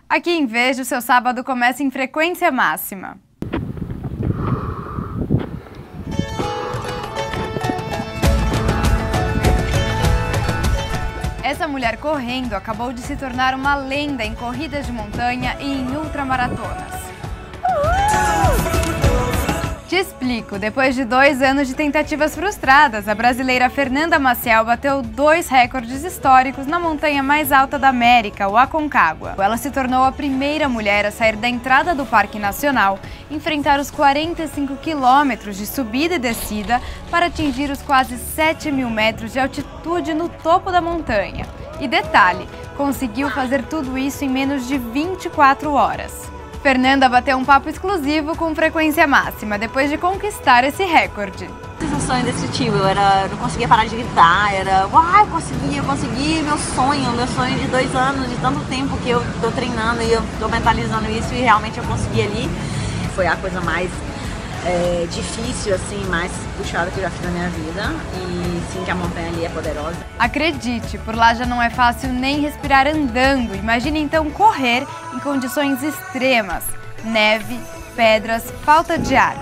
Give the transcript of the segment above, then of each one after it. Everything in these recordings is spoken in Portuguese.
Aqui em Veja, o seu sábado começa em frequência máxima. Essa mulher correndo acabou de se tornar uma lenda em corridas de montanha e em ultramaratonas. Te explico, depois de 2 anos de tentativas frustradas, a brasileira Fernanda Maciel bateu 2 recordes históricos na montanha mais alta da América, o Aconcagua. Ela se tornou a primeira mulher a sair da entrada do Parque Nacional, enfrentar os 45 quilômetros de subida e descida para atingir os quase 7.000 metros de altitude no topo da montanha. E detalhe, conseguiu fazer tudo isso em menos de 24 horas. Fernanda bateu um papo exclusivo com frequência máxima, depois de conquistar esse recorde. Sensação indescritível, eu não conseguia parar de gritar, eu consegui, meu sonho de 2 anos, de tanto tempo que eu tô treinando e eu tô mentalizando isso e realmente eu consegui ali. Foi a coisa mais difícil, assim, mais puxada que eu já fiz na minha vida e sim que a montanha ali é poderosa. Acredite, por lá já não é fácil nem respirar andando, imagine então correr em condições extremas, neve, pedras, falta de ar.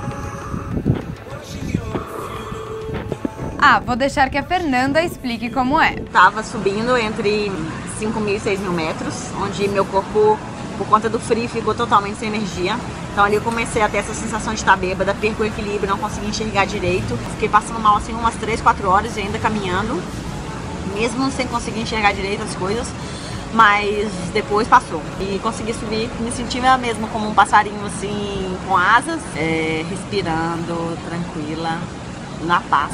Vou deixar que a Fernanda explique como é. Tava subindo entre 5.000 e 6.000 metros, onde meu corpo, por conta do frio, ficou totalmente sem energia. Então ali eu comecei a ter essa sensação de estar bêbada, perco o equilíbrio, não consegui enxergar direito. Fiquei passando mal assim umas 3, 4 horas e ainda caminhando, mesmo sem conseguir enxergar direito as coisas. Mas depois passou e consegui subir, me sentia mesmo como um passarinho assim, com asas, respirando, tranquila, na paz.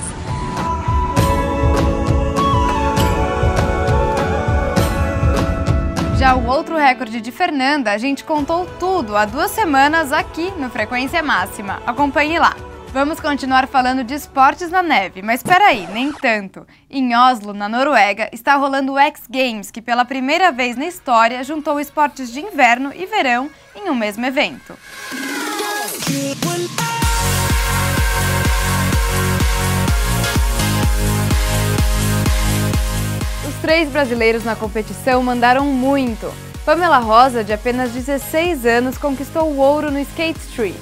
Já o outro recorde de Fernanda, a gente contou tudo há 2 semanas aqui no Frequência Máxima. Acompanhe lá. Vamos continuar falando de esportes na neve, mas peraí, nem tanto. Em Oslo, na Noruega, está rolando o X Games, que pela primeira vez na história juntou esportes de inverno e verão em um mesmo evento. Os 3 brasileiros na competição mandaram muito. Pamela Rosa, de apenas 16 anos, conquistou o ouro no Skate Street.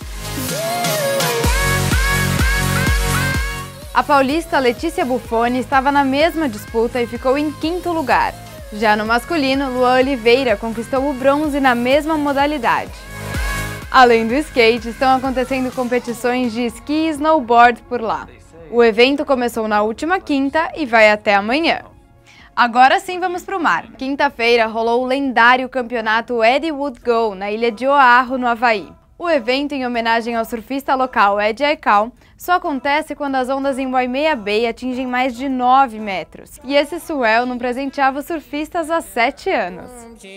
A paulista Letícia Buffoni estava na mesma disputa e ficou em 5º lugar. Já no masculino, Luan Oliveira conquistou o bronze na mesma modalidade. Além do skate, estão acontecendo competições de esqui e snowboard por lá. O evento começou na última quinta e vai até amanhã. Agora sim vamos para o mar. Quinta-feira rolou o lendário campeonato Eddie Wood Go na ilha de Oahu, no Havaí. O evento, em homenagem ao surfista local Eddie Aikau, só acontece quando as ondas em Waimea Bay atingem mais de 9 metros. E esse swell não presenteava os surfistas há 7 anos.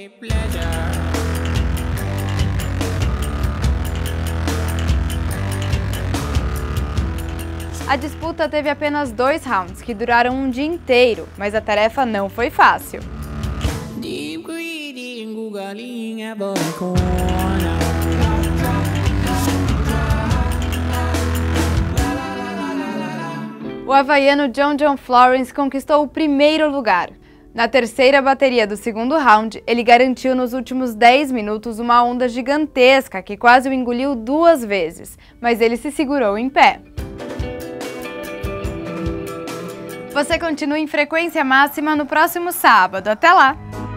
A disputa teve apenas 2 rounds, que duraram um dia inteiro, mas a tarefa não foi fácil. O havaiano John Florence conquistou o 1º lugar. Na terceira bateria do 2º round, ele garantiu nos últimos 10 minutos uma onda gigantesca que quase o engoliu 2 vezes, mas ele se segurou em pé. Você continua em frequência máxima no próximo sábado. Até lá!